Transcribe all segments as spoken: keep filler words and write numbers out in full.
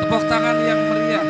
Tepuk tangan yang meriah.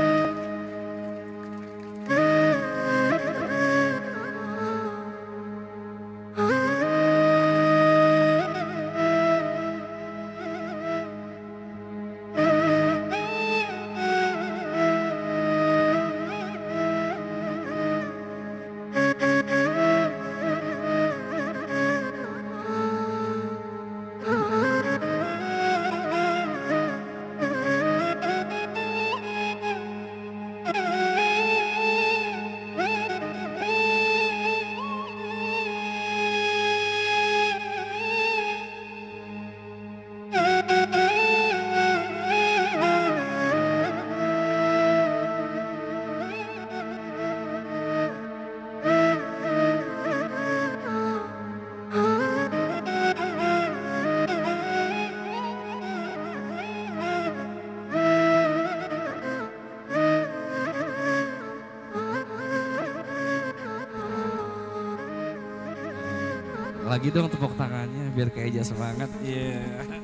Lagi dong tepuk tangannya biar kayak aja semangat. Iya.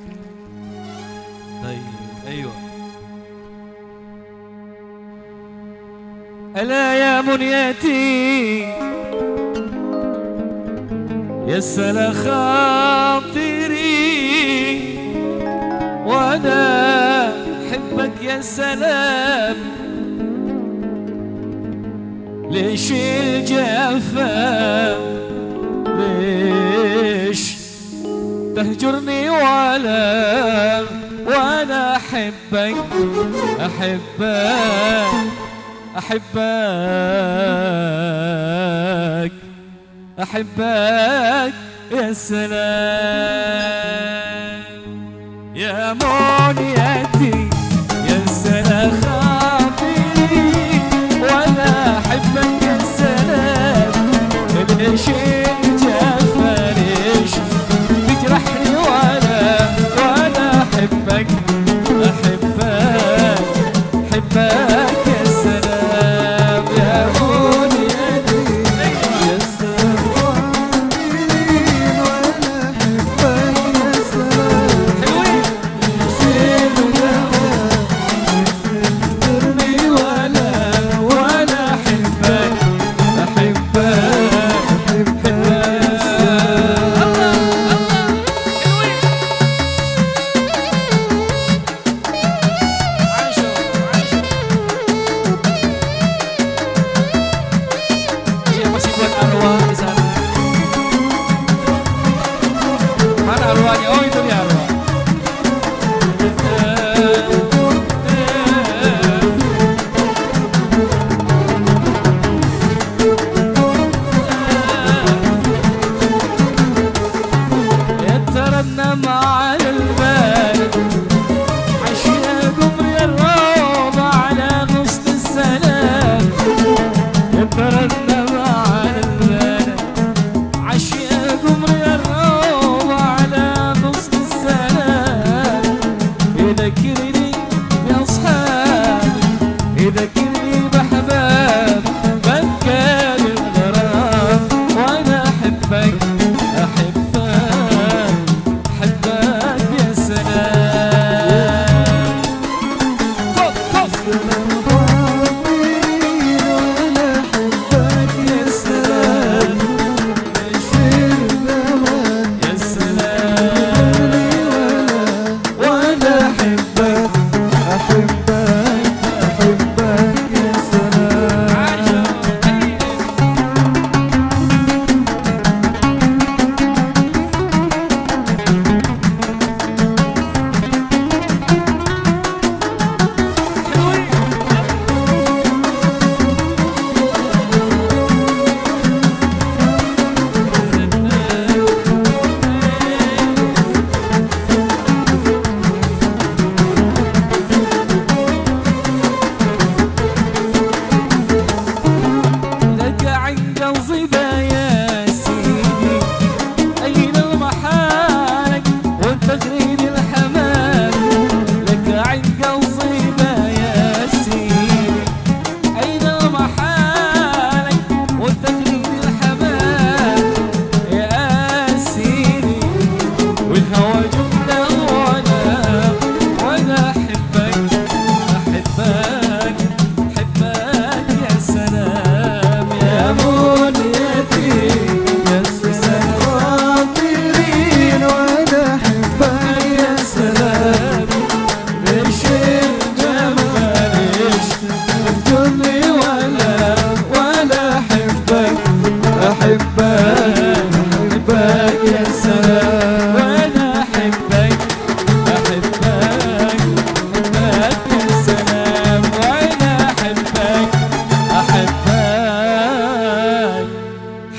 Yeah. Ayo. Ala ya bunyati يسأل خاطري وانا احبك يا سلام ليش الجفا ليش تهجرني ولا وانا احبك احبك احبك احبك يا سلام يا منيتي يا سلام خاطري وانا احبك يا سلام ليش الجفا ليش تجرحني وانا وانا احبك احبك احبك يا سلام يا منيتي يا سلام يذكرني بحباب بكى بالغرام وانا احبك احبك احبك يا سلام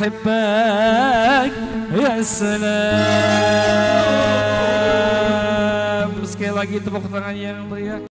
أحبك يا سلام. Sekali lagi tepuk tangan yang meriah.